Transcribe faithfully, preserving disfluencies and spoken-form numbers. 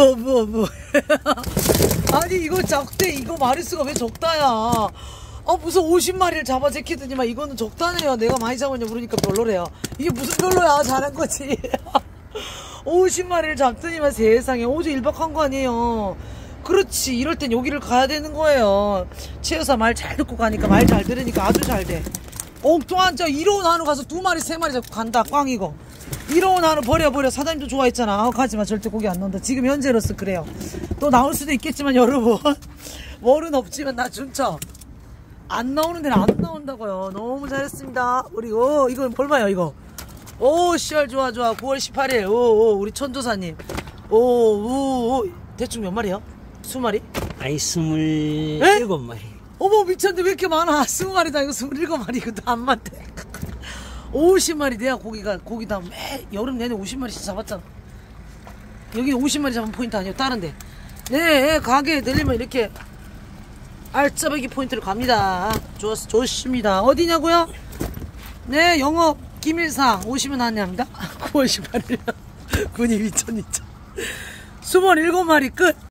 뭐, 뭐, 뭐. 아니, 이거 적대, 이거 마리수가 왜 적다야. 아, 무슨 오십 마리를 잡아 제키더니만 이거는 적다네요. 내가 많이 잡았냐 물으니까 별로래요. 이게 무슨 별로야. 잘한 거지. 오십 마리를 잡더니만 세상에. 어제 일 박 한 거 아니에요. 그렇지. 이럴 땐 여기를 가야 되는 거예요. 최여사 말 잘 듣고 가니까 말 잘 들으니까 아주 잘 돼. 엉뚱한 저 이로운 한우 가서 두 마리 세 마리 잡고 간다. 꽝 이거. 이로운 한우 버려 버려. 사장님도 좋아했잖아. 아, 가지마. 절대 고기 안 나온다. 지금 현재로서 그래요. 또 나올 수도 있겠지만 여러분. 월은 없지만 나 준쳐. 안 나오는 데는 안 나온다고요. 너무 잘했습니다. 우리 오 이건 얼마야 이거. 오 씨알 좋아 좋아. 구월 십팔일. 오, 오 우리 천조사님. 오, 오, 오 대충 몇 마리요? 스무 마리? 아니 스물일곱 마리. 어머 미쳤는데 왜 이렇게 많아. 스무 마리다. 이거 스물일곱 마리. 이것도 안 맞대. 오십 마리 돼야 고기가 고기다. 매 여름 내내 오십 마리씩 잡았잖아. 여기 오십 마리 잡은 포인트 아니에요. 다른데. 네 가게에 들리면 이렇게 알짜배기 포인트를 갑니다. 좋, 좋습니다. 어디냐고요? 네 영업 기밀상 오시면 안내합니다. 구월 십팔일 군이 미천 미천 스물일곱 마리 끝.